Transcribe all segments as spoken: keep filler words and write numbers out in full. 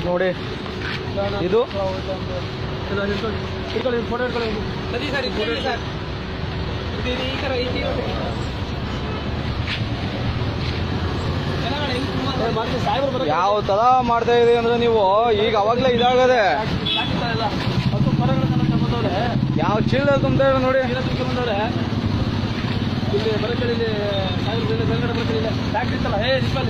ನೋಡಿ ಇದು ಯಾವ ತರ ಮಾಡ್ತಾ ಇದೀವಿ ಅಂದ್ರೆ ನೀವು ಈಗ ಅವಾಗ್ಲೇ ಇದಾಗದೆ ಯಾವ ಚೀಲದಲ್ಲಿ ತುಂಬ್ತಾ ಇದೆ ನೋಡಿ. ಇಲ್ಲಿ ಬರಕಡೆ ಇಲ್ಲಿ ಸಾವಿರ ಬೆಳಗಡೆ ಬರಕಡೆ ಇಲ್ಲ ಫ್ಯಾಕ್ಟ್ರಿ ಇತ್ತಲ್ಲ ಏ ನಿಮ್ಮಲ್ಲಿ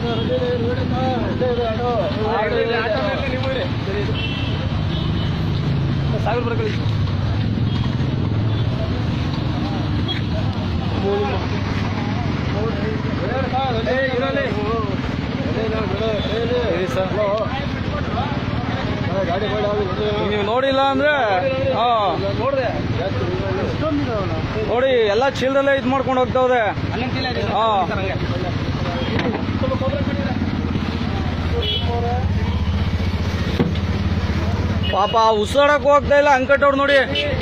ಸಾವಿರ ಬರಕಡೆ ನೀವು ನೋಡಿಲ್ಲ ಅಂದ್ರೆ ಹಾ ನೋಡಿ ಎಲ್ಲ ಚೀಲದಲ್ಲೇ ಇದು ಮಾಡ್ಕೊಂಡು ಹೋಗ್ತಾವ್ರೆ. ಹಾ ಪಾಪ ಉಸಿರಾಡಕ್ ಹೋಗ್ತಾ ಇಲ್ಲ ಅಂಕಟ್ಟವ್ರು ನೋಡಿ.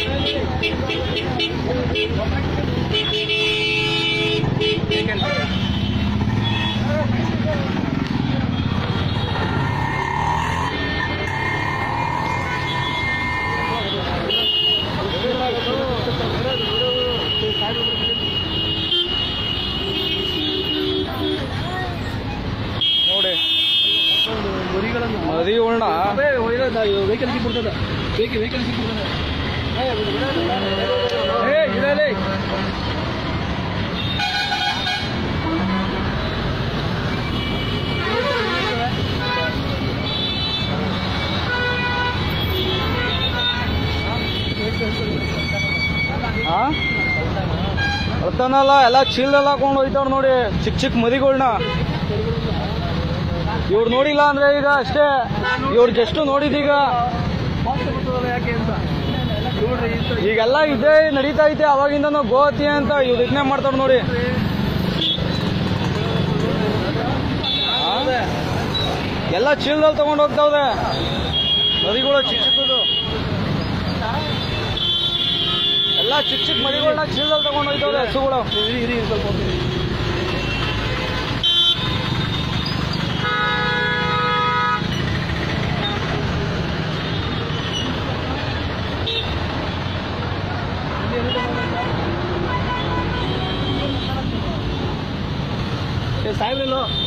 ನೋಡಿ ಮರಿಗಳನ್ನ ವೆಹಿಕಲ್ ಸಿಕ್ಬಿಡ್ತದ ವೆಹಿಕಲ್ ಸಿಕ್ಬಿಡ್ತದೆ. ಅಳ್ತಾನಲ್ಲ ಎಲ್ಲ ಚೀಲದಲ್ಲಿ ಹಾಕೊಂಡು ಹೋಯ್ತಾವ್ರು ನೋಡಿ ಚಿಕ್ಕ ಚಿಕ್ಕ ಮರಿಗಳ್ನ. ಇವ್ರು ನೋಡಿಲ್ಲ ಅಂದ್ರೆ ಈಗ ಅಷ್ಟೇ, ಇವ್ರು ಜಸ್ಟ್ ನೋಡಿದೀಗ ಈಗೆಲ್ಲ ಇದೇ ನಡೀತಾ ಐತೆ ಅವಾಗಿಂದನೂ ಗೋಹತ್ಯೆ ಅಂತ ಇವ್ರು ಯತ್ನೆ ಮಾಡ್ತಾರ ನೋಡಿ. ಎಲ್ಲ ಚೀಲದಲ್ಲಿ ತಗೊಂಡು ಹೋಗ್ತಾವ್ರೆ ಮರಿಗಳು ಚಿಕ್ಕ ಚಿಕ್ಕದು, ಎಲ್ಲ ಚಿಕ್ಕ ಚಿಕ್ಕ ಮರಿಗಳನ್ನ ಚೀಲದಲ್ಲಿ ತಗೊಂಡು ಹೋಗ್ತಾವ್ರೆ ಹಸುಗಳು. ಸಾಹೇಬ್ರಿಲ್ಲ